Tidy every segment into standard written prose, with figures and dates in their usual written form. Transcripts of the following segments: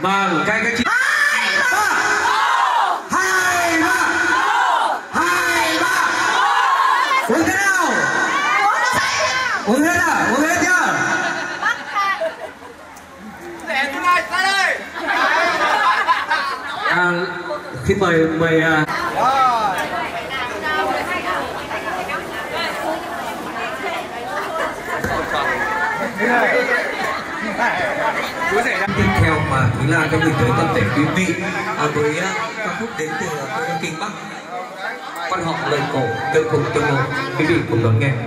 Vâng, các chị. Uống thế nào? Uống hết à? Uống hết chưa? Để tôi này, ra đây. Xin mời tiếp theo mà Thúy Lan sẽ gửi tới toàn thể quý vị với ca khúc đến từ Kinh Bắc, quan họ lời cổ tự cùng tương ngộ. Quý vị cùng đón nghe.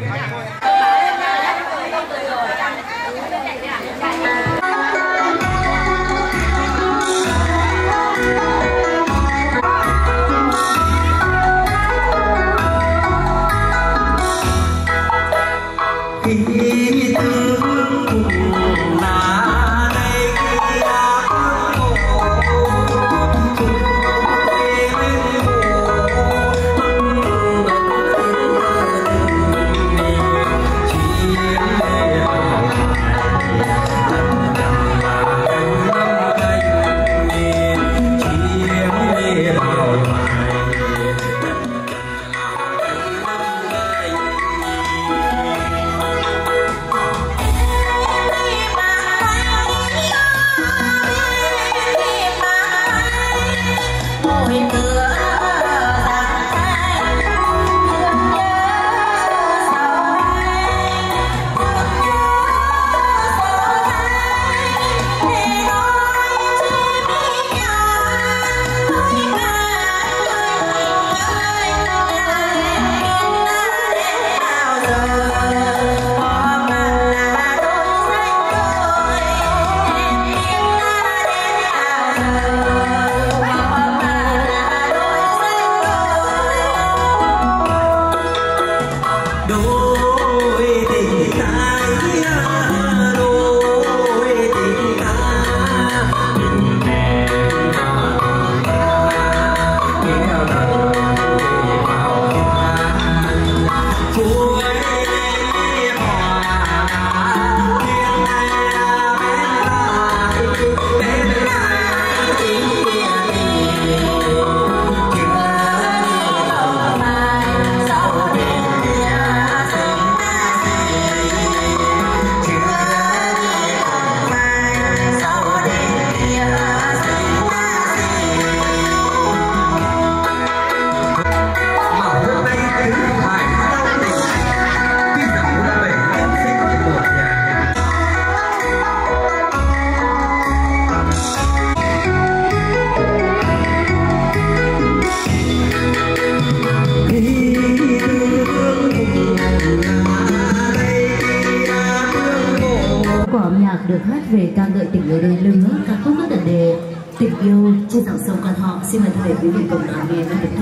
Được hát về ca ngợi tình yêu đôi lứa, ca khúc rất đậm đề tình yêu trên dòng sông Quan Họ. Xin mời tất cả quý vị cùng đón nghe.